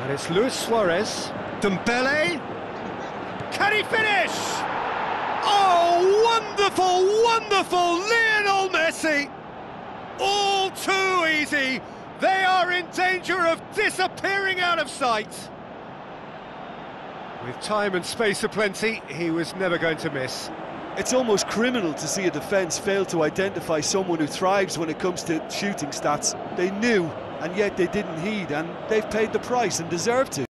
And it's Luis Suarez. Dembele. Can he finish? Oh, wonderful, wonderful Lionel Messi! All too easy. They are in danger of disappearing out of sight. With time and space aplenty, he was never going to miss. It's almost criminal to see a defence fail to identify someone who thrives when it comes to shooting stats. They knew, and yet they didn't heed, and they've paid the price and deserve to.